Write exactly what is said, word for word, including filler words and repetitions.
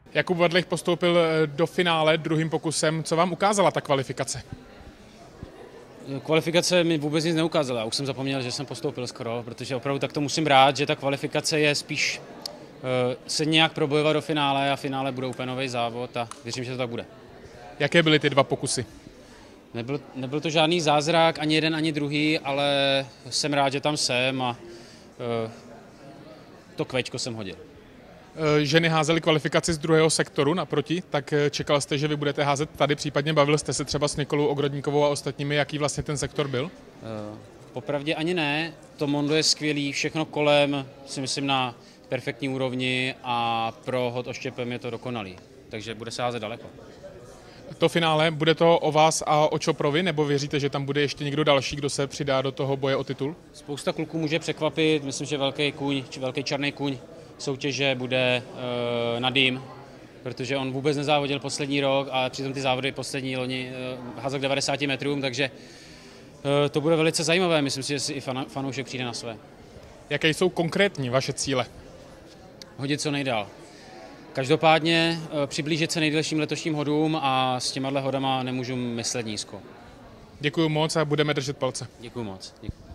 Jakub Vadlich postoupil do finále druhým pokusem. Co vám ukázala ta kvalifikace? Kvalifikace mi vůbec nic neukázala. Už jsem zapomněl, že jsem postoupil skoro, protože opravdu tak to musím brát, že ta kvalifikace je spíš uh, se nějak probojovat do finále a finále bude úplně nový závod a věřím, že to tak bude. Jaké byly ty dva pokusy? Nebyl, nebyl to žádný zázrak, ani jeden, ani druhý, ale jsem rád, že tam jsem a uh, to kvéčko jsem hodil. Ženy házely kvalifikaci z druhého sektoru naproti, tak čekal jste, že vy budete házet tady, případně bavil jste se třeba s Nikolou Ogrodníkovou a ostatními, jaký vlastně ten sektor byl? Popravdě ani ne, to mondo je skvělý, všechno kolem si myslím na perfektní úrovni a pro hod oštěpem je to dokonalý, takže bude se házet daleko. To finále, bude to o vás a o Čoprovi, nebo věříte, že tam bude ještě někdo další, kdo se přidá do toho boje o titul? Spousta kluků může překvapit, myslím, že velký kůň, či velký černý kůň soutěže bude uh, Nadim, protože on vůbec nezávodil poslední rok, ale přitom ty závody poslední loni uh, házel k devadesáti metrům, takže uh, to bude velice zajímavé. Myslím si, že si i fan, fanoušek přijde na své. Jaké jsou konkrétní vaše cíle? Hodit co nejdál. Každopádně uh, přiblížit se nejdelším letošním hodům a s těmahle hodama nemůžu myslet nízko. Děkuji moc a budeme držet palce. Děkuji moc. Děkuji.